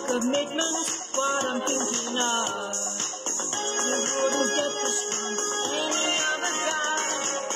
Commitment's what I'm thinking of. You wouldn't get this from any other guy.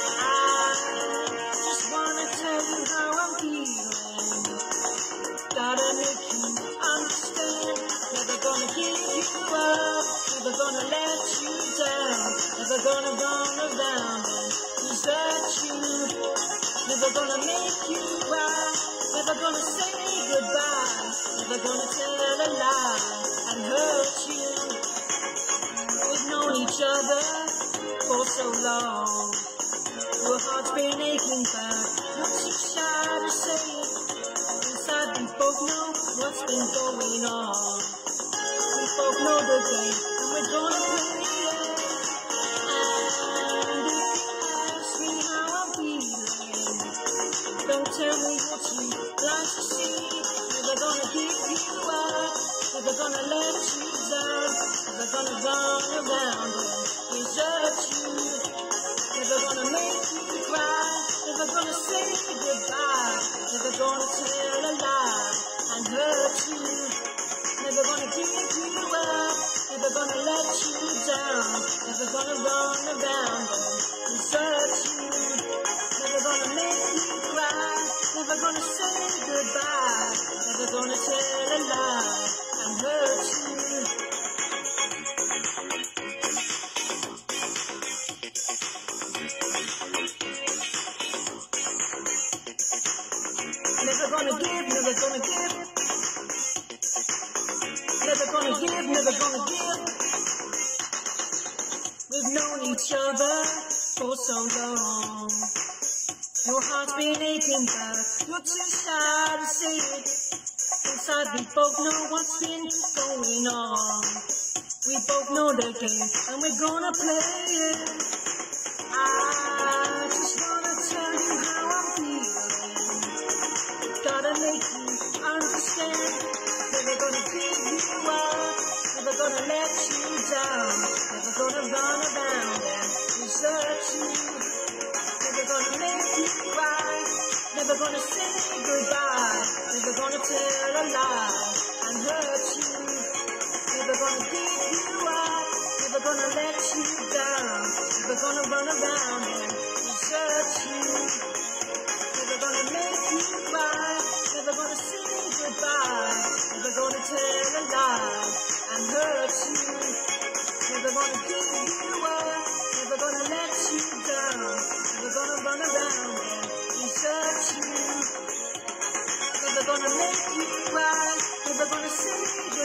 I just wanna tell you how I'm feeling. Gotta make you understand. Never gonna give you up. Never gonna let you down. Never gonna run around and desert you. Never gonna make you cry. Never gonna say goodbye. Never gonna tell a lie and hurt you. We've known each other for so long. Your heart's been aching back. Not too shy to say it. Inside we both know what's been going on. We both know the game and we're gonna play it. And if you ask me how I'm feeling, don't tell me what you like to see. Never gonna give you up. Never gonna let you down. Never gonna run around and desert you. Never gonna make you cry. Never gonna say goodbye. Never gonna tell a lie and hurt you. Never gonna give you up. Never gonna let you down. Never gonna run around and desert you. Never gonna make you cry. Never gonna say goodbye. Never gonna tell a lie and hurt you. Never gonna give, never gonna give. Never gonna give, never gonna give. We've known each other for so long. Your heart's been aching back. You're too shy to say it. Inside we both know what's been going on. We both know the game and we're gonna play it. I just wanna tell you how I'm feeling. Gotta make you understand. Never gonna give you up. Never gonna let you down. Never gonna run around and desert you. Never gonna make you cry. Never gonna say goodbye. Never gonna tell a lie and hurt you. Never gonna give you up. Never gonna let you down. Never gonna run around and desert you. Never gonna make you cry. Never gonna say goodbye. Never gonna tell a lie and hurt you. Never gonna give you up. Never gonna let you down. Never gonna run around and desert you. Never gonna make you cry. Never gonna say goodbye.